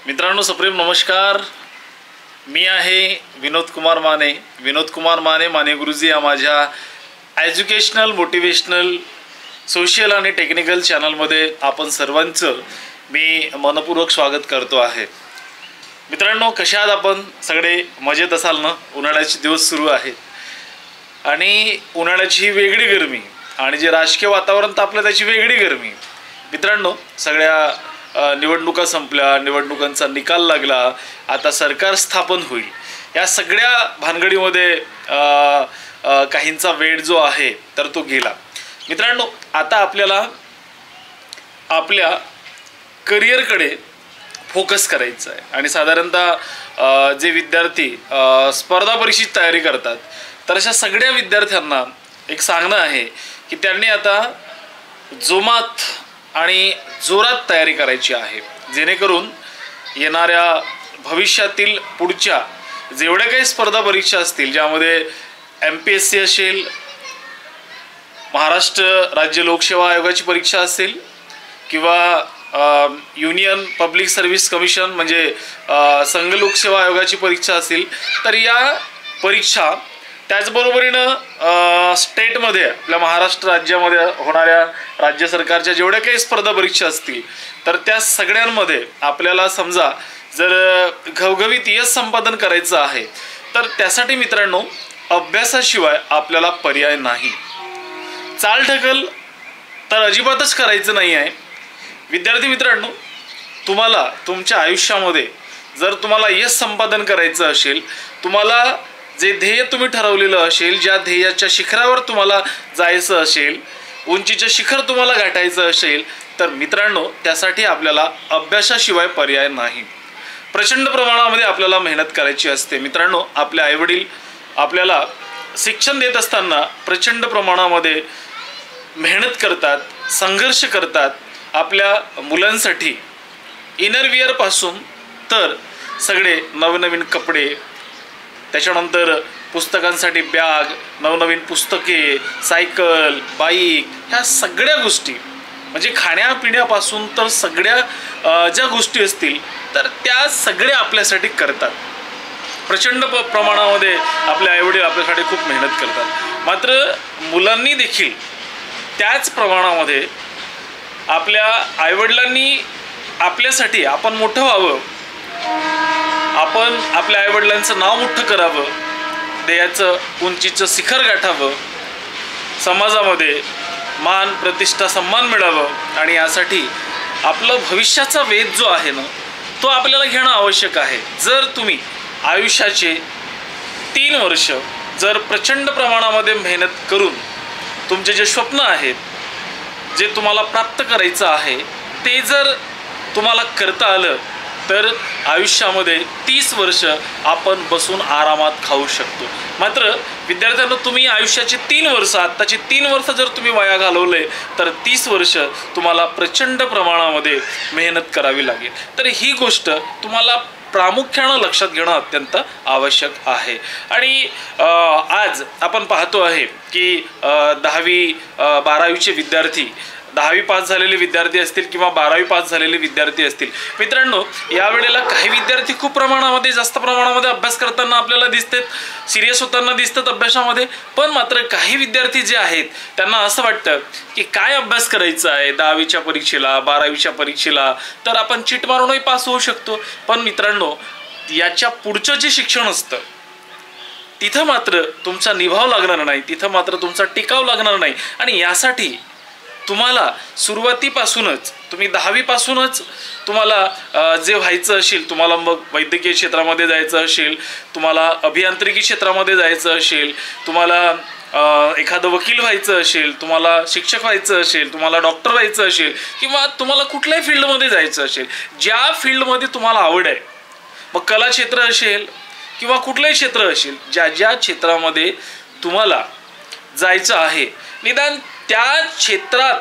मित्रांनो, सप्रेम नमस्कार. मी आहे विनोद कुमार माने. विनोद कुमार माने, माने गुरुजी या माझ्या एज्युकेशनल, मोटिवेशनल, सोशल आणि टेक्निकल चॅनलमध्ये आपण सर्वांचं मी मनपूर्वक स्वागत करतो आहे. मित्रांनो, कशा आहात आपण सगळे? मजेत असाल ना? उन्हाळ्याचे दिवस सुरू आहेत आणि उन्हाळ्याची ही वेगळी गरमी आणि जे राजकीय वातावरण तापलं त्याची वेगळी गरमी. मित्रांनो, सगळ्या निवडणुका संपल्या, निवडणुकांचा निकाल लागला, आता सरकार स्थापन होईल. या सगळ्या भानगडीमध्ये काहींचा वेळ जो आहे तर तो गेला. मित्रांनो, आता आपल्याला आपल्या करिअरकडे फोकस करायचं आहे आणि साधारणतः जे विद्यार्थी स्पर्धा परीक्षेची तयारी करतात तर अशा सगळ्या विद्यार्थ्यांना एक सांगणं आहे की त्यांनी आता जोमात आणि जोरात तयारी करायची आहे, जेणेकरून येणाऱ्या भविष्यातील पुढच्या जेवढ्या काही स्पर्धा परीक्षा असतील, ज्यामध्ये MPSC असेल, महाराष्ट्र राज्य लोकसेवा आयोगाची परीक्षा असेल किंवा युनियन पब्लिक सर्व्हिस कमिशन म्हणजे संघ लोकसेवा आयोगाची परीक्षा असेल, तर या परीक्षा त्याचबरोबरीनं स्टेटमध्ये आपल्या महाराष्ट्र राज्यामध्ये होणाऱ्या राज्य सरकारच्या जेवढ्या काही स्पर्धा परीक्षा असतील तर त्या सगळ्यांमध्ये आपल्याला समजा जर घवघवीत यश संपादन करायचं आहे तर त्यासाठी मित्रांनो अभ्यासाशिवाय आपल्याला पर्याय नाही. चालढकल तर अजिबातच करायचं नाही आहे. विद्यार्थी मित्रांनो, तुम्हाला तुमच्या आयुष्यामध्ये जर तुम्हाला यश संपादन करायचं असेल, तुम्हाला जे ध्येय तुम्ही ठरवलेलं असेल, ज्या ध्येयाच्या शिखरावर तुम्हाला जायचं असेल, उंचीचं शिखर तुम्हाला गाठायचं असेल, तर मित्रांनो त्यासाठी आपल्याला अभ्यासाशिवाय पर्याय नाही. प्रचंड प्रमाणामध्ये आपल्याला मेहनत करायची असते. मित्रांनो, आपले आईवडील आपल्याला शिक्षण देत असताना प्रचंड प्रमाणामध्ये मेहनत करतात, संघर्ष करतात आपल्या मुलांसाठी. इनरविअरपासून तर सगळे नवनवीन कपडे, त्याच्यानंतर पुस्तकांसाठी बॅग, नवनवीन पुस्तके, सायकल, बाईक, ह्या सगळ्या गोष्टी म्हणजे खाण्यापिण्यापासून तर सगळ्या ज्या गोष्टी असतील तर त्या सगळ्या आपल्यासाठी करतात. प्रचंड प्रमाणामध्ये आपले आईवडील आपल्यासाठी खूप मेहनत करतात. मात्र मुलांनी देखील त्याच प्रमाणामध्ये आपल्या आईवडिलांनी आपल्यासाठी आपण मोठं व्हावं, आपण आपल्या आईवडिलांचं नाव मोठं करावं, ध्येयाचं उंचीचं शिखर गाठावं, समाजामध्ये मान, प्रतिष्ठा, सन्मान मिळावं आणि यासाठी आपलं भविष्याचा वेध जो आहे ना तो आपल्याला घेणं आवश्यक आहे. जर तुम्ही आयुष्याचे 3 वर्ष जर प्रचंड प्रमाणामध्ये मेहनत करून तुमचे जे स्वप्न आहेत, जे तुम्हाला प्राप्त करायचं आहे, ते जर तुम्हाला करता आलं तर आयुष्यामध्ये 30 वर्ष आपण बसून आरामात खाऊ शकतो. मात्र विद्यार्थ्यांना तुम्ही आयुष्याचे 3 वर्ष, आत्ताचे 3 वर्ष जर तुम्ही वाया घालवले तर 30 वर्ष तुम्हाला प्रचंड प्रमाणामध्ये मेहनत करावी लागेल. तर ही गोष्ट तुम्हाला प्रामुख्यानं लक्षात घेणं अत्यंत आवश्यक आहे. आणि आज आपण पाहतो आहे की 10वी 12वीचे विद्यार्थी, 10वी पास झालेले विद्यार्थी असतील किंवा 12वी पास झालेले विद्यार्थी असतील. मित्रांनो, यावेळेला काही विद्यार्थी खूप प्रमाणामध्ये, जास्त प्रमाणामध्ये अभ्यास करताना आपल्याला दिसतात, सिरियस होताना दिसतात अभ्यासामध्ये. पण मात्र काही विद्यार्थी जे आहेत त्यांना असं वाटतं की काय अभ्यास करायचा आहे 10वीच्या परीक्षेला, 12वीच्या परीक्षेला, तर आपण चिट मारूनही पास होऊ शकतो. पण मित्रांनो, याच्या पुढचं जे शिक्षण असतं तिथं मात्र तुमचा निभाव लागणार नाही, तिथं मात्र तुमचा टिकाव लागणार नाही. आणि यासाठी तुम्हाला सुरुवातीपासूनच, तुम्ही 10वी पासूनच तुम्हाला जे व्हायचं असेल, तुम्हाला मग वैद्यकीय क्षेत्रामध्ये जायचं असेल, तुम्हाला अभियांत्रिकी क्षेत्रामध्ये जायचं असेल, तुम्हाला एखादं वकील व्हायचं असेल, तुम्हाला शिक्षक व्हायचं असेल, तुम्हाला डॉक्टर व्हायचं असेल किंवा तुम्हाला कुठल्याही फील्डमध्ये जायचं असेल, ज्या फील्डमध्ये तुम्हाला आवड आहे, मग कला क्षेत्र असेल किंवा कुठलंही क्षेत्र असेल, ज्या ज्या क्षेत्रामध्ये तुम्हाला जायचं आहे, निदान त्या क्षेत्रात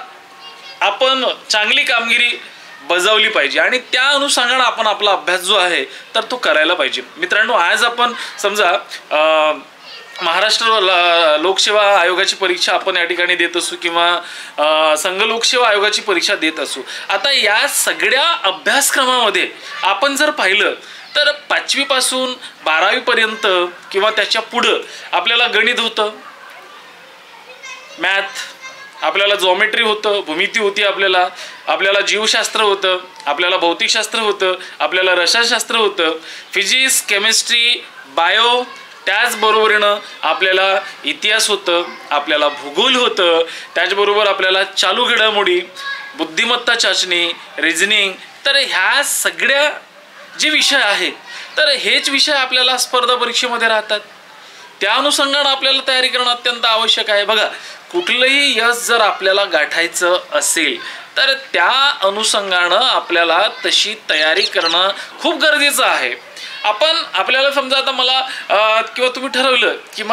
आपण चांगली कामगिरी बजावली पाहिजे आणि त्या अनुषंगाने आपण आपला अभ्यास जो आहे तर तो करायला पाहिजे. मित्रांनो, आज आपण समजा महाराष्ट्र लोकसेवा आयोगाची परीक्षा आपण या ठिकाणी देत असू किंवा संघ लोकसेवा आयोगाची परीक्षा देत असू. आता या सगळ्या अभ्यासक्रमामध्ये आपण जर पाहिलं तर 5वी पासून 12वी पर्यंत किंवा त्याच्या पुढं आपल्याला गणित होतं, मॅथ, आपल्याला जॉमेट्री होतं, भूमिती होती, आपल्याला जीवशास्त्र होतं, आपल्याला भौतिकशास्त्र होतं, आपल्याला रसायनशास्त्र होतं, फिजिक्स, केमिस्ट्री, बायो, त्याचबरोबरीनं आपल्याला इतिहास होतं, आपल्याला भूगोल होतं, त्याचबरोबर आपल्याला चालू घडामोडी, बुद्धिमत्ता चाचणी, रिझनिंग. तर ह्या सगळ्या जे विषय आहेत तर हेच विषय आपल्याला स्पर्धा परीक्षेमध्ये राहतात. त्या अनुषंगानं आपल्याला तयारी करणं अत्यंत आवश्यक आहे. बघा, कुठलंही यश जर आपल्याला गाठायचं असेल तर त्या अनुषंगानं आपल्याला तशी तयारी करणं खूप गरजेचं आहे. आपल्याला समजा आता मला किंवा तुम्ही ठरवलं की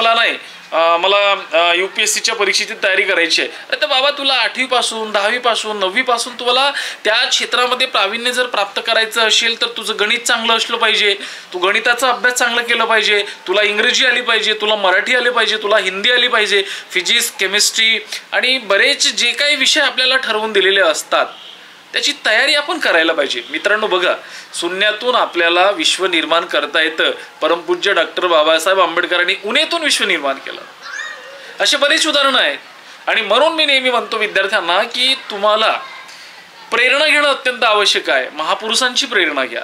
मला UPSCच्या परीक्षेची तयारी करायची आहे, तर बाबा तुला 8वी पासून 10वी पासून 9वी पासून तुम्हाला त्या क्षेत्रामध्ये प्रावीण्य जर प्राप्त करायचं असेल तर तुझं गणित चांगलं असलं पाहिजे, तू गणिताचा अभ्यास चांगला केला पाहिजे, तुला इंग्रजी आली पाहिजे, तुला मराठी आली पाहिजे, तुला हिंदी आली पाहिजे, फिजिक्स, केमिस्ट्री आणि बरेच जे काही विषय आपल्याला ठरवून दिलेले असतात त्याची तयारी आपण करायला पाहिजे. मित्रांनो बघा, शून्यातून आपल्याला विश्व निर्माण करता येतं. परमपूज्य डॉक्टर बाबासाहेब आंबेडकरांनी उन्हेतून विश्व निर्माण केलं. असे बरेच उदाहरणं आहेत आणि म्हणून मी नेहमी म्हणतो विद्यार्थ्यांना की तुम्हाला प्रेरणा घेणं अत्यंत आवश्यक आहे. महापुरुषांची प्रेरणा घ्या.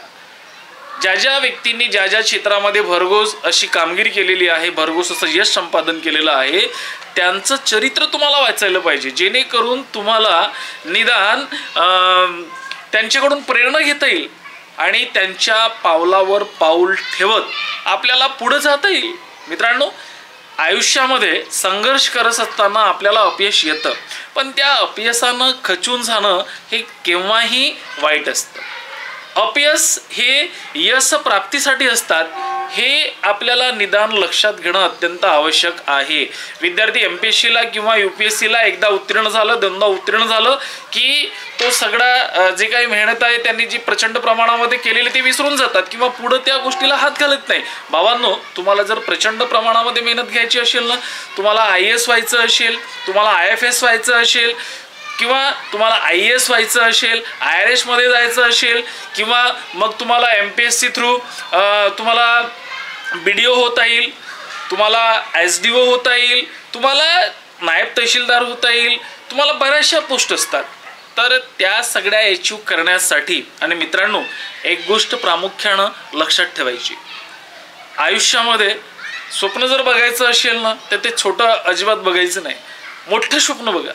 ज्या व्यक्तींनी ज्या क्षेत्रामध्ये भरघोस अशी कामगिरी केलेली आहे, भरघोस असं यश संपादन केलेलं आहे, त्यांचं चरित्र तुम्हाला वाचायला पाहिजे, जेणेकरून तुम्हाला निदान त्यांच्याकडून प्रेरणा घेता येईल आणि त्यांच्या पावलावर पाऊल ठेवत आपल्याला पुढे जाता येईल. मित्रांनो, आयुष्यामध्ये संघर्ष करत असताना आपल्याला अपयश येतं, पण त्या अपयशानं खचून जाणं हे केव्हाही वाईट असतं. अपयश हे यश प्राप्तीसाठी असतात, हे आपल्याला निदान लक्षात घेणं अत्यंत आवश्यक आहे. विद्यार्थी MPSCला किंवा UPSCला एकदा उत्तीर्ण झालं, दोनदा उत्तीर्ण झालं की तो सगळा जे काही मेहनत आहे त्यांनी जी प्रचंड प्रमाणामध्ये केलेली ते विसरून जातात किंवा पुढे त्या गोष्टीला हात घालत नाही. भावांनो, तुम्हाला जर प्रचंड प्रमाणामध्ये मेहनत घ्यायची असेल ना, तुम्हाला IAS व्हायचं असेल, तुम्हाला IFS व्हायचं असेल किंवा तुम्हाला IAS व्हायचं असेल, IRS मध्ये जायचं असेल किंवा मग तुम्हाला MPSC थ्रू तुम्हाला BDO होता येईल, तुम्हाला SDO होता येईल, तुम्हाला नायब तहसीलदार होता येईल, तुम्हाला बऱ्याचशा पोस्ट असतात. तर त्या सगळ्या अचीव करण्यासाठी आणि मित्रांनो एक गोष्ट प्रामुख्यानं लक्षात ठेवायची, आयुष्यामध्ये स्वप्न जर बघायचं असेल ना तर ते छोटं अजिबात बघायचं नाही. मोठं स्वप्न बघा.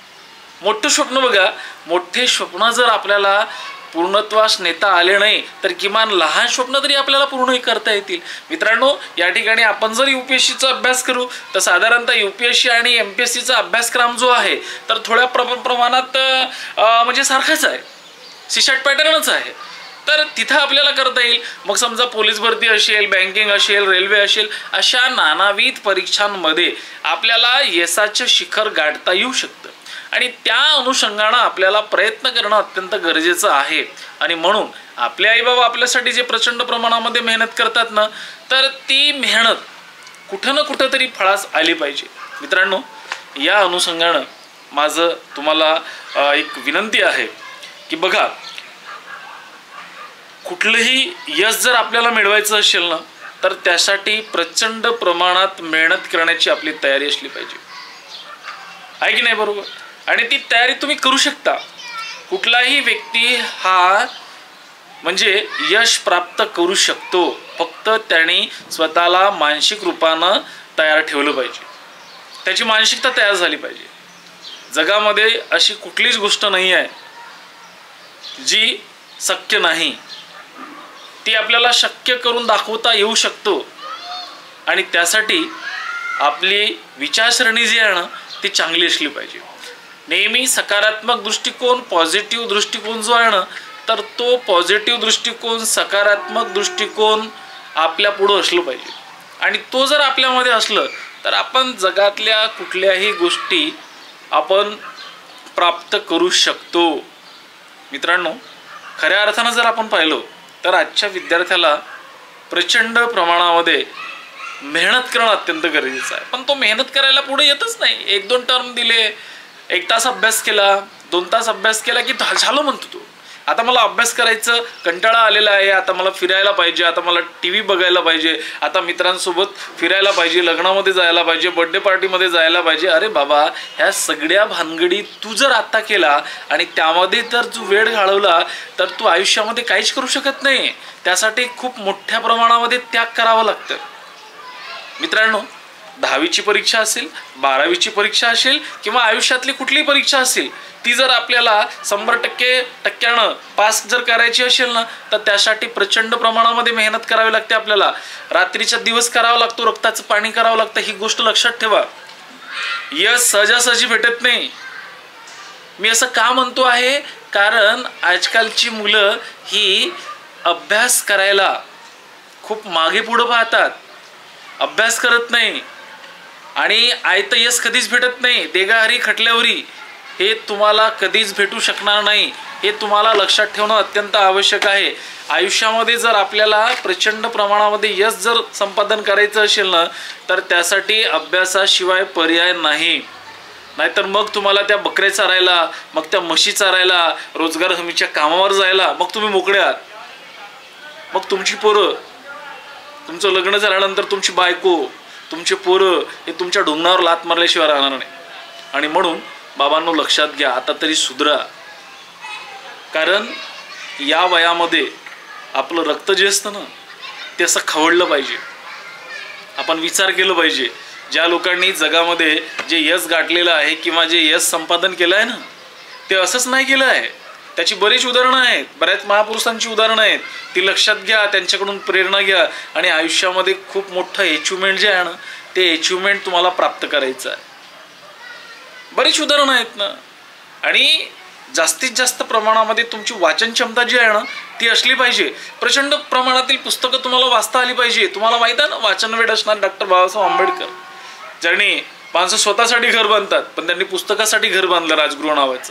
मोठे स्वप्न जर आपल्याला पूर्णत्वास नेता आले नाही तर किमान लहान स्वप्न तरी आपल्याला पूर्ण करता येतील. मित्रांनो, या ठिकाणी आपण जर UPSCचा अभ्यास करू तर साधारणतः UPSC आणि MPSCचा अभ्यासक्रम जो आहे तर थोड्या प्रमाणात म्हणजे सारखाच आहे, सीसॅट पॅटर्नच आहे. तर तिथं आपल्याला करता येईल. मग समजा पोलीस भरती असेल, बँकिंग असेल, रेल्वे असेल, अशा नानाविध परीक्षांमध्ये आपल्याला यशाचं शिखर गाठता येऊ शकतं आणि त्या अनुषंगानं आपल्याला प्रयत्न करणं अत्यंत गरजेचं आहे. आणि म्हणून आपले आईबाबा आपल्यासाठी जे प्रचंड प्रमाणामध्ये मेहनत करतात ना, तर ती मेहनत कुठं ना कुठं तरी फळास आली पाहिजे. मित्रांनो, या अनुषंगानं माझं तुम्हाला एक विनंती आहे की बघा, कुठलंही यश जर आपल्याला मिळवायचं असेल ना तर त्यासाठी प्रचंड प्रमाणात मेहनत करण्याची आपली तयारी असली पाहिजे, आहे की नाही? बरोबर. आणि ती तयारी तुम्ही करू शकता. कुठलाही व्यक्ती हा म्हणजे यश प्राप्त करू शकतो, फक्त त्याने स्वतःला मानसिक रूपानं तयार ठेवलं पाहिजे, त्याची मानसिकता तयार झाली पाहिजे. जगामध्ये अशी कुठलीच गोष्ट नाही आहे जी शक्य नाही, ती आपल्याला शक्य करून दाखवता येऊ शकतो. आणि त्यासाठी आपली विचारसरणी जी आहे ना ती चांगली असली पाहिजे. नेहमी सकारात्मक दृष्टिकोन, पॉझिटिव्ह दृष्टिकोन जो आहे ना, तर तो पॉझिटिव्ह दृष्टिकोन, सकारात्मक दृष्टिकोन आपल्या पुढं असलं पाहिजे. आणि तो जर आपल्यामध्ये असलं तर आपण जगातल्या कुठल्याही गोष्टी आपण प्राप्त करू शकतो. मित्रांनो, खऱ्या अर्थानं जर आपण पाहिलं तर आजच्या विद्यार्थ्याला प्रचंड प्रमाणामध्ये मेहनत करणं अत्यंत गरजेचं आहे. पण तो मेहनत करायला पुढे येतच नाही. 1-2 टर्म दिले, 1 तास अभ्यास केला, 2 तास अभ्यास केला की झालं म्हणतो तो. आता मला अभ्यास करायचं कंटाळा आलेला आहे, आता मला फिरायला पाहिजे, आता मला TV बघायला पाहिजे, आता मित्रांसोबत फिरायला पाहिजे, लग्नामध्ये जायला पाहिजे, बर्थडे पार्टीमध्ये जायला पाहिजे. अरे बाबा, ह्या सगळ्या भानगडी तू जर आता केला आणि त्यामध्ये जर तू वेळ घालवला तर तू आयुष्यामध्ये काहीच करू शकत नाही. त्यासाठी खूप मोठ्या प्रमाणामध्ये त्याग करावा लागतं. मित्रांनो, 10वीची परीक्षा असेल, 12वीची परीक्षा असेल किंवा आयुष्यातली कुठलीही परीक्षा असेल, ती जर आपल्याला 100% पास जर करायची असेल ना, तर त्यासाठी प्रचंड प्रमाणामध्ये मेहनत करावी लागते. आपल्याला रात्रीचा दिवस करावा लागतो, रक्ताचं पाणी करावं लागतं. ही गोष्ट लक्षात ठेवा. यश सहजासहजी भेटत नाही. मी असं का म्हणतो आहे, कारण आजकालची मुलं ही अभ्यास करायला खूप मागे पुढं पाहतात, अभ्यास करत नाही आणि आयतं यश कधीच भेटत नाही. देगाहरी खटल्यावरी हे तुम्हाला कधीच भेटू शकणार नाही. हे तुम्हाला लक्षात ठेवणं अत्यंत आवश्यक आहे. आयुष्यामध्ये जर आपल्याला प्रचंड प्रमाणामध्ये यश जर संपादन करायचं असेल ना, तर त्यासाठी अभ्यासाशिवाय पर्याय नाही. नाहीतर मग तुम्हाला त्या बकऱ्या चारायला, मग त्या म्हशी चारायला, रोजगार हमीच्या कामावर जायला मग तुम्ही मोकळे आहात. मग तुमची पोरं, तुमचं लग्न झाल्यानंतर तुमची बायको, तुमचे पोरं हे तुमच्या ढोंगणावर लात मारल्याशिवाय राहणार नाही. आणि म्हणून बाबांनो, लक्षात घ्या, आता तरी सुधरा. कारण या वयामध्ये आपलं रक्त जे असतं ना, ते असं खवळलं पाहिजे. आपण विचार केलं पाहिजे. ज्या लोकांनी जगामध्ये जे यश गाठलेलं आहे किंवा जे यश संपादन केलं आहे ना, ते असंच नाही केलं आहे. त्याची बरीच उदाहरणं आहेत, बऱ्याच महापुरुषांची उदाहरणं आहेत. ती लक्षात घ्या, त्यांच्याकडून प्रेरणा घ्या आणि आयुष्यामध्ये खूप मोठं अचिव्हमेंट जे आहे ना, ते अचिव्हमेंट तुम्हाला प्राप्त करायचं आहे. बरीच उदाहरणं आहेत ना. आणि जास्तीत जास्त प्रमाणामध्ये तुमची वाचन क्षमता जी आहे ना, ती असली पाहिजे. प्रचंड प्रमाणातील पुस्तकं तुम्हाला वाचता आली पाहिजे. तुम्हाला माहिती आहे ना, वाचनवेड असणार डॉक्टर बाबासाहेब आंबेडकर, ज्यांनी माणसं स्वतःसाठी घर बांधतात, पण त्यांनी पुस्तकासाठी घर बांधलं, राजगृह नावाचं.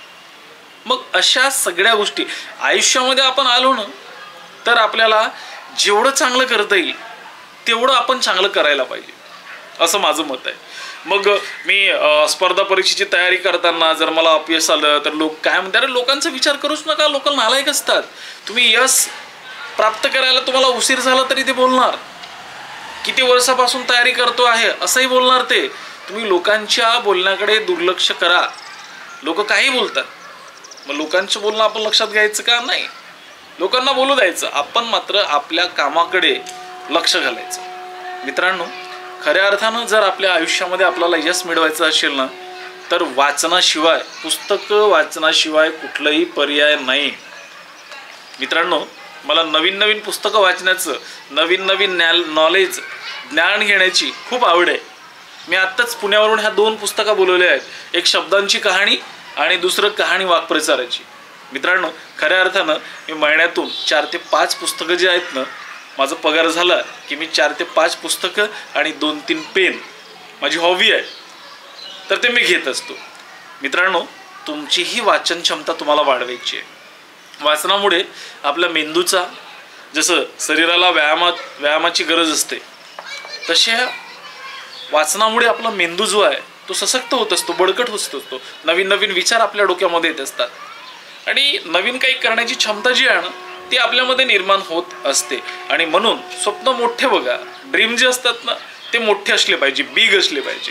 मग अशा सगळ्या गोष्टी आयुष्यामध्ये आपण आलो ना, तर आपल्याला जेवढं चांगलं करता येईल तेवढं आपण चांगलं करायला पाहिजे, असं माझं मत आहे. मग मी स्पर्धा परीक्षेची तयारी करताना जर मला अपयश आलं तर लोक काय म्हणतात, अरे लोकांचा विचार करूच नका, लोक नालायक असतात. तुम्ही यश प्राप्त करायला तुम्हाला उशीर झाला तरी ते बोलणार, किती वर्षापासून तयारी करतो आहे असंही बोलणार ते. तुम्ही लोकांच्या बोलण्याकडे दुर्लक्ष करा. लोक काही बोलतात, मग लोकांचं बोलणं आपण लक्षात घ्यायचं का? नाही, लोकांना बोलू द्यायचं. आपण मात्र आपल्या कामाकडे लक्ष घालायचं. मित्रांनो, खऱ्या अर्थानं जर आपल्या आयुष्यामध्ये आपल्याला यश मिळवायचं असेल ना, तर वाचनाशिवाय, पुस्तकं वाचनाशिवाय कुठलंही पर्याय नाही. मित्रांनो, मला नवीन नवीन पुस्तकं वाचण्याचं, नवीन नवीन नॉलेज, ज्ञान घेण्याची खूप आवड आहे. मी आत्ताच पुण्यावरून ह्या 2 पुस्तकं बोलवल्या आहेत. एक शब्दांची कहाणी आणि दुसरं कहाणी वाक्प्रचाराची. मित्रांनो, खऱ्या अर्थानं मी महिन्यातून 4 ते 5 पुस्तकं जे आहेत ना, माझा पगार झाला की मी 4 ते 5 पुस्तकं आणि 2-3 पेन, माझी हॉबी आहे, तर ते मी घेत असतो. मित्रांनो, तुमचीही वाचन क्षमता तुम्हाला वाढवायची आहे. वाचनामुळे आपल्या मेंदूचा, जसं शरीराला व्यायामाची गरज असते, तशा वाचनामुळे आपला मेंदू जो आहे तो सशक्त होत असतो, बळकट होत असतो. नवीन नवीन विचार आपल्या डोक्यामध्ये येत असतात आणि नवीन काही करण्याची क्षमता जी आहे ना, ती आपल्यामध्ये निर्माण होत असते. आणि म्हणून स्वप्न मोठे बघा. ड्रीम जे असतात ना, ते मोठे असले पाहिजे, बिग असले पाहिजे.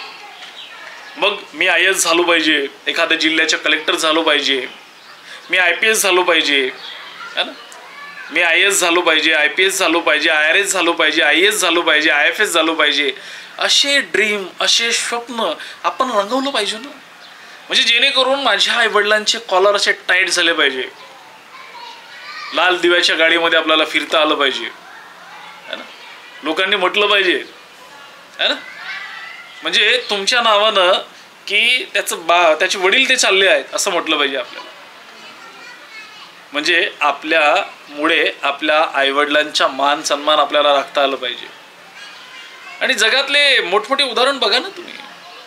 मग मी IAS झालो पाहिजे, एखाद्या जिल्ह्याच्या कलेक्टर झालो पाहिजे, मी IPS झालो पाहिजे, है ना, मी IAS झालो पाहिजे, IPS झालो पाहिजे, IRS झालो पाहिजे, IAS झालो पाहिजे, IFS झालो पाहिजे. असे ड्रीम, असे स्वप्न आपण रंगवलं पाहिजे ना, म्हणजे जेणेकरून माझ्या आईवडिलांचे कॉलर असे टाईट झाले पाहिजे, लाल दिव्याच्या गाडीमध्ये आपल्याला फिरता आलं पाहिजे, है ना, लोकांनी म्हटलं पाहिजे, है ना, म्हणजे तुमच्या नावानं की त्याचे वडील ते चालले आहेत असं म्हटलं पाहिजे आपल्याला. म्हणजे आपल्यामुळे आपल्या आईवडिलांचा मान सन्मान आपल्याला राखता आलं पाहिजे. आणि जगातले मोठमोठे उदाहरण बघा ना तुम्ही.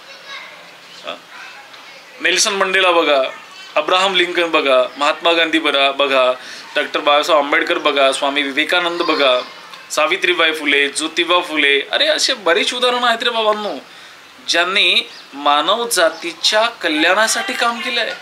नेल्सन मंडेला बघा, अब्राहम लिंकन बघा, महात्मा गांधी बघा, डॉक्टर बाबासाहेब आंबेडकर बघा, स्वामी विवेकानंद बघा, सावित्रीबाई फुले, ज्योतिबा फुले, अरे असे बरेच उदाहरणं आहेत रे बाबांनो, ज्यांनी मानव जातीच्या कल्याणासाठी काम केलं आहे,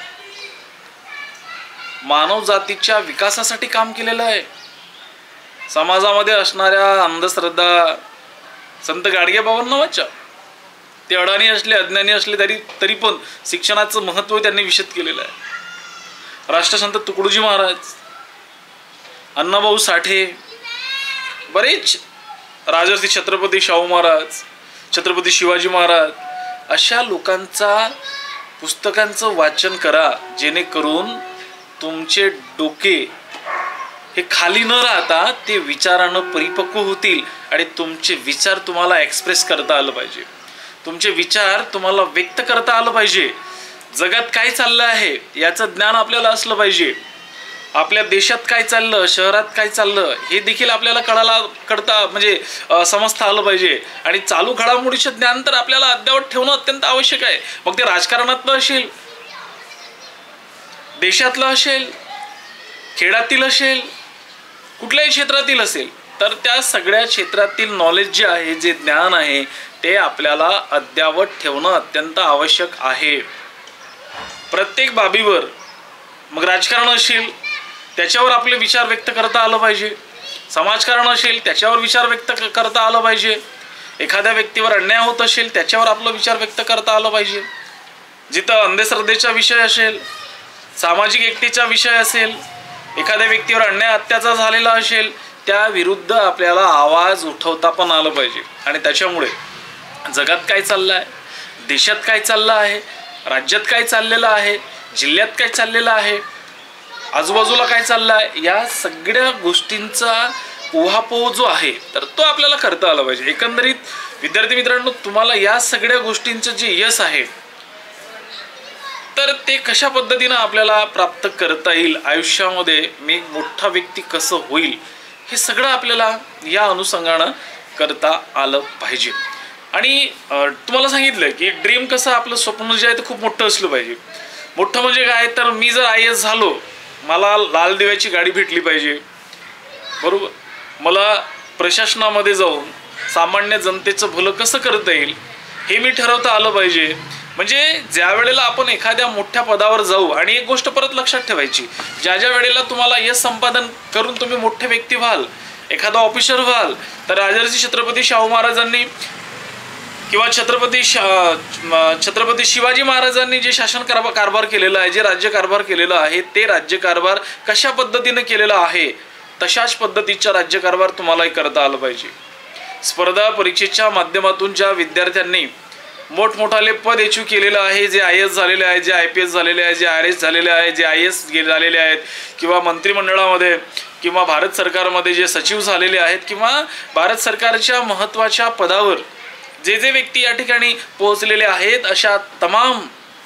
मानव जातीच्या विकासासाठी काम केलेलं आहे. समाजामध्ये असणाऱ्या अंधश्रद्धा संत गाडगे बाबांना वाचा, ते अडाणी असले, अज्ञानी असले तरी पण शिक्षणाचं महत्त्व त्यांनी विशद केलेलं आहे. राष्ट्रसंत तुकडोजी महाराज, अण्णाभाऊ साठे, बरेच राजर्षी छत्रपती शाहू महाराज, छत्रपती शिवाजी महाराज, अशा लोकांचा पुस्तकांचं वाचन करा, जेणेकरून तुमचे डोके हे खाली न राहता ते विचारानं परिपक्व होतील आणि तुमचे विचार तुम्हाला एक्सप्रेस करता आलं पाहिजे, तुमचे विचार तुम्हाला व्यक्त करता आलं पाहिजे. जगात काय चाललं आहे याचं ज्ञान आपल्याला असलं पाहिजे. आपल्या देशात काय चाललं, शहरात काय चाललं हे देखील आपल्याला समजता आलं पाहिजे. आणि चालू घडामोडीचे ज्ञान तर आपल्याला अद्ययावत ठेवणं अत्यंत आवश्यक आहे. मग ते राजकारणातलं असेल, देशातलं असेल, खेळातील असेल, कुठल्याही क्षेत्रातील असेल, तर त्या सगळ्या क्षेत्रातील नॉलेज जे आहे, जे ज्ञान आहे, ते आपल्याला अद्ययावत ठेवणं अत्यंत आवश्यक आहे. प्रत्येक बाबीवर, मग राजकारण असेल त्याच्यावर आपले विचार व्यक्त करता आलं पाहिजे, समाजकारण असेल त्याच्यावर विचार व्यक्त करता आलं पाहिजे, एखाद्या व्यक्तीवर अन्याय होत असेल त्याच्यावर आपला विचार व्यक्त करता आलं पाहिजे. जिथं अंधश्रद्धेचा विषय असेल, सामाजिक एकतेचा विषय असेल, एखाद्या व्यक्तीवर अन्याय अत्याचार झालेला असेल, त्या विरुद्ध आपल्याला आवाज उठवता पण आलं पाहिजे. आणि त्याच्यामुळे जगात काय चाललं आहे, देशात काय चाललं आहे, राज्यात काय चाललेलं आहे, जिल्ह्यात काय चाललेलं आहे, आजूबाजूला काय चाललं आहे, या सगळ्या गोष्टींचा उहापोह जो आहे तर तो आपल्याला करता आला पाहिजे. एकंदरीत विद्यार्थी मित्रांनो, तुम्हाला या सगळ्या गोष्टींचं जे यश आहे तर ते कशा पद्धतीनं आपल्याला प्राप्त करता येईल, आयुष्यामध्ये मी मोठा व्यक्ती कसं होईल, हे सगळं आपल्याला या अनुषंगानं करता आलं पाहिजे. आणि तुम्हाला सांगितलं की ड्रीम कसं, आपलं स्वप्न जे आहे ते खूप मोठं असलं पाहिजे. मोठं म्हणजे काय, तर मी जर IAS झालो, मला लाल दिव्याची गाडी भेटली पाहिजे, बरोबर, मला प्रशासनामध्ये जाऊन सामान्य जनतेचं भलं कसं करता येईल हे मी ठरवता आलं पाहिजे. म्हणजे ज्या वेळेला आपण एखाद्या मोठ्या पदावर जाऊ, आणि एक गोष्ट परत लक्षात ठेवायची, ज्या वेळेला तुम्हाला यश संपादन करून तुम्ही मोठे व्यक्ती व्हाल, एखादा ऑफिसर व्हाल, तर राजर्षी छत्रपती शाहू महाराजांनी किंवा छत्रपती शिवाजी महाराजांनी जे शासन कारभार केलेलं आहे, जे राज्य कारभार केलेलं आहे, ते राज्यकारभार कशा पद्धतीने केलेला आहे तशाच पद्धतीचा राज्यकारभार तुम्हालाही करता आलं पाहिजे. स्पर्धा परीक्षेच्या माध्यमातून ज्या विद्यार्थ्यांनी मोठमोठाले पद अचीव केलेलं आहे, जे IAS झालेले आहे, जे IPS झालेले आहे, जे RS झालेले आहे, जे IS झालेले आहेत, किंवा मंत्रिमंडळामध्ये किंवा भारत सरकारमध्ये जे सचिव झालेले आहेत, किंवा भारत सरकारच्या महत्त्वाच्या पदावर जे व्यक्ती या ठिकाणी पोहोचलेले आहेत, अशा तमाम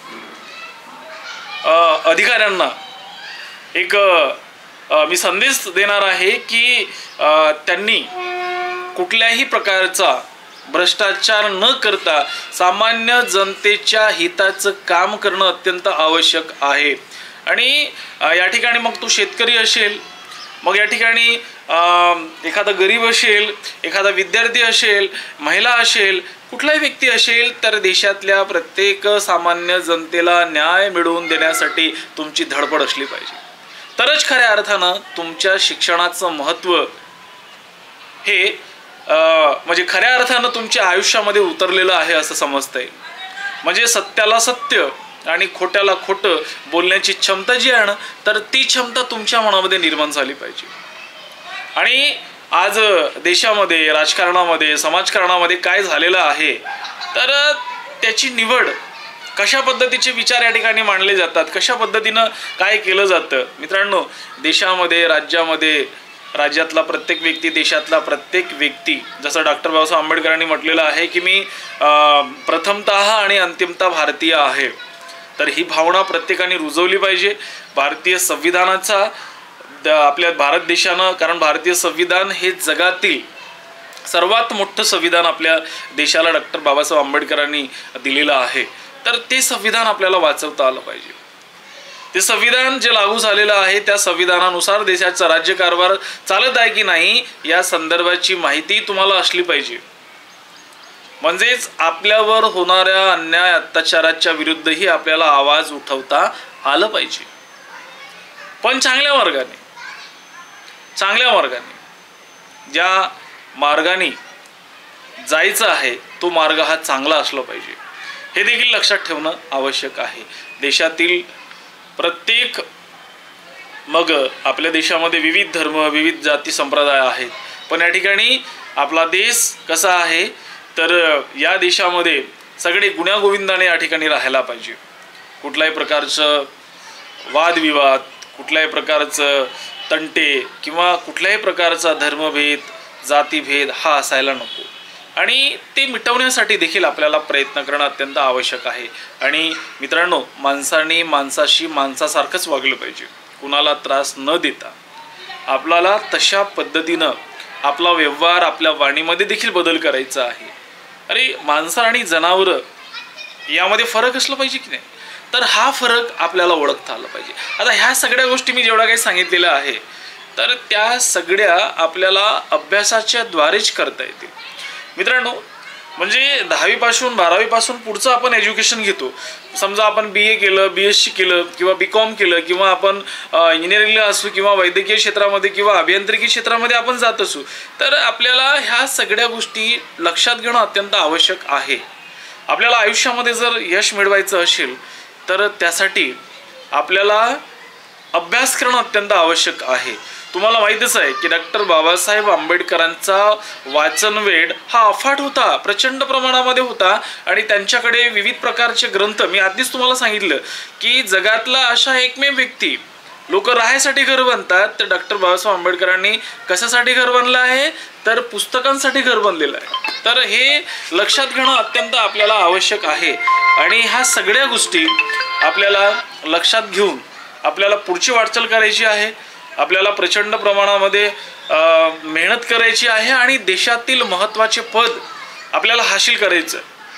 अधिकाऱ्यांना एक मी संदेश देणार आहे की त्यांनी कुठल्याही प्रकारचा भ्रष्टाचार न करता सामान्य जनतेच्या हिताचं काम करणं अत्यंत आवश्यक आहे. आणि या ठिकाणी मग तो शेतकरी असेल, मग या ठिकाणी एखादा गरीब असेल, एखादा विद्यार्थी असेल, महिला असेल, कुठलाही व्यक्ती असेल, तर देशातल्या प्रत्येक सामान्य जनतेला न्याय मिळवून देण्यासाठी तुमची धडपड असली पाहिजे. तरच खऱ्या अर्थानं तुमच्या शिक्षणाचं महत्त्व हे म्हणजे खऱ्या अर्थानं तुमच्या आयुष्यामध्ये उतरलेलं आहे असं समजता येईल. म्हणजे सत्याला सत्य आणि खोट्याला खोटं बोलण्याची क्षमता जी आहे ना, तर ती क्षमता तुमच्या मनामध्ये निर्माण झाली पाहिजे. आणि आज देशामध्ये, राजकारणामध्ये, समाजकारणामध्ये काय झालेलं आहे, तर त्याची निवड कशा पद्धतीचे विचार या ठिकाणी मांडले जातात, कशा पद्धतीनं काय केलं जातं. मित्रांनो, देशामध्ये, राज्यातला प्रत्येक व्यक्ती, देशातला प्रत्येक व्यक्ती, जसं डॉक्टर बाबासाहेब आंबेडकरांनी म्हटलेलं आहे की मी प्रथमतः आणि अंतिमतः भारतीय आहे. तर ही भावना प्रत्येकाने रुजवली पाहिजे. भारतीय संविधानाचा आपल्या भारत देशानं, कारण भारतीय संविधान हे जगातील सर्वात मोठं संविधान आपल्या देशाला डॉक्टर बाबासाहेब आंबेडकरांनी दिलेलं आहे. तर ते संविधान आपल्याला वाचवता आलं पाहिजे. ते संविधान जे लागू झालेलं आहे त्या संविधानानुसार देशाचा राज्यकारभार चालत आहे की नाही या संदर्भाची माहिती तुम्हाला असली पाहिजे. म्हणजेच आपल्यावर होणाऱ्या अन्याय अत्याचाराच्या विरुद्धही आपल्याला आवाज उठवता आलं पाहिजे, पण चांगल्या मार्गाने ज्या मार्गाने जायचं आहे तो मार्ग हा चांगला असला पाहिजे, हे देखील लक्षात ठेवणं आवश्यक आहे. देशातील प्रत्येक मग आपल्या देशामध्ये विविध धर्म विविध जाती संप्रदाय आहेत, पण या ठिकाणी आपला देश कसा आहे तर या देशामध्ये सगळे गुण्यागोविंदाने या ठिकाणी राहायला पाहिजे. कुठल्याही प्रकारचं वादविवाद, कुठल्याही प्रकारचं तंटे किंवा कुठल्याही प्रकारचा धर्मभेद जातीभेद हा असायला नको, आणि ते मिटवण्यासाठी देखील आपल्याला प्रयत्न करणं अत्यंत आवश्यक आहे. आणि मित्रांनो, माणसाने माणसाशी माणसासारखंच वागलं पाहिजे, कुणाला त्रास न देता. आपल्याला तशा पद्धतीनं आपला व्यवहार आपल्या वाणीमध्ये देखील बदल करायचा आहे. अरे माणसं आणि जनावरं यामध्ये फरक असला पाहिजे की नाही, तर हा फरक आपल्याला ओळखता आला पाहिजे. आता ह्या सगळ्या गोष्टी मी जेवढा काही सांगितलेलं आहे तर त्या सगळ्या आपल्याला अभ्यासाच्या द्वारेच करता येतील. मित्रांनो, म्हणजे 10वी पासून 12वी पासून पुढचं आपण एज्युकेशन घेतो. समजा आपण BA केलं, BSc केलं किंवा BCom केलं किंवा आपण इंजिनिअरिंगला असू किंवा वैद्यकीय क्षेत्रामध्ये किंवा अभियांत्रिकी क्षेत्रामध्ये आपण जात असू, तर आपल्याला ह्या सगळ्या गोष्टी लक्षात घेणं अत्यंत आवश्यक आहे. आपल्याला आयुष्यामध्ये जर यश मिळवायचं असेल तर त्यासाठी आपल्याला अभ्यास करणं अत्यंत आवश्यक आहे. तुम्हाला माहीतच आहे की डॉक्टर बाबासाहेब आंबेडकरांचा वाचन वेड हा अफाट होता, प्रचंड प्रमाणामध्ये होता, आणि त्यांच्याकडे विविध प्रकारचे ग्रंथ. मी आधीच तुम्हाला सांगितलं की जगातला अशा एकमेव व्यक्ती, लोक राहायसाठी घर बांधतात, तर डॉक्टर बाबासाहेब आंबेडकरांनी कशासाठी घर बांधलं आहे तर पुस्तकांसाठी घर बांधलेलं आहे. तर हे लक्षात घेणं अत्यंत आपल्याला आवश्यक आहे, आणि ह्या सगळ्या गोष्टी आपल्याला लक्षात घेऊन आपल्याला पुढची वाटचाल करायची आहे. आपल्याला प्रचंड प्रमाणामध्ये मेहनत करायची आहे आणि देशातील महत्त्वाचे पद आपल्याला हासिल करायचं.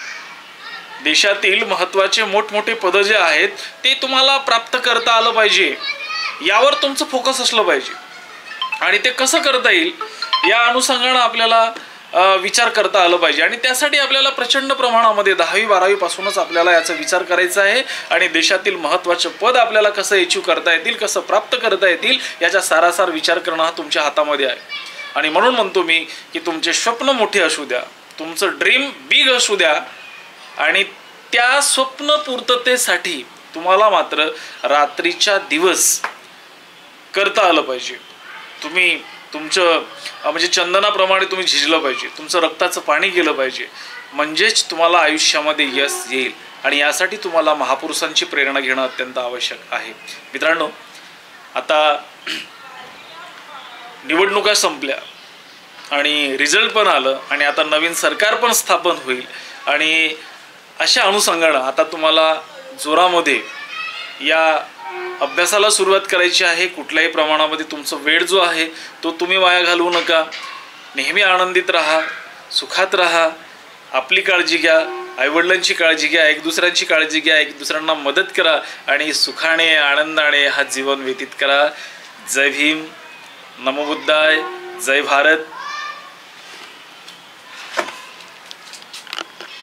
देशातील महत्त्वाचे मोठमोठे पद जे आहेत ते तुम्हाला प्राप्त करता आलं पाहिजे, यावर तुमचं फोकस असलं पाहिजे. आणि ते कसं करता येईल या अनुषंगानं आपल्याला विचार करता आलं पाहिजे, आणि त्यासाठी आपल्याला प्रचंड प्रमाणामध्ये 10वी 12वी पासूनच आपल्याला याचा विचार करायचा आहे. आणि देशातील महत्त्वाचे पद आपल्याला कसं अचीव करता येतील, कसं प्राप्त करता येतील याचा सारासार विचार करणं हा तुमच्या हातामध्ये आहे. आणि म्हणून म्हणतो मी की तुमचे स्वप्न मोठे असू द्या, तुमचं ड्रीम बिग असू द्या, आणि त्या स्वप्न पूर्ततेसाठी तुम्हाला मात्र रात्रीच्या दिवस करता आलं पाहिजे. तुम्ही तुमचं म्हणजे चंदनाप्रमाणे तुम्ही झिजलं पाहिजे, तुमचं रक्ताचं पाणी गेलं पाहिजे, म्हणजेच तुम्हाला आयुष्यामध्ये यश येईल. आणि यासाठी तुम्हाला महापुरुषांची प्रेरणा घेणं अत्यंत आवश्यक आहे. मित्रांनो, आता निवडणुका संपल्या आणि रिझल्ट पण आलं, आणि आता नवीन सरकार पण स्थापन होईल, आणि अशा अनुषंगानं आता तुम्हाला जोरामध्ये या अभ्यासाला सुरुवात करायची आहे. कुठल्याही प्रमाणामध्ये तुमचा वेळ जो आहे तो तुम्ही वाया घालवू नका. नेहमी आनंदित राहा, सुखात राहा, आपली काळजी घ्या, आईवडिलांची काळजी घ्या, एक दुसऱ्यांची काळजी घ्या, एक दुसऱ्यांना मदत करा, आणि सुखाने आनंदाने हा जीवन व्यतीत करा. जय भीम, नमो बुद्धाय, जय भारत.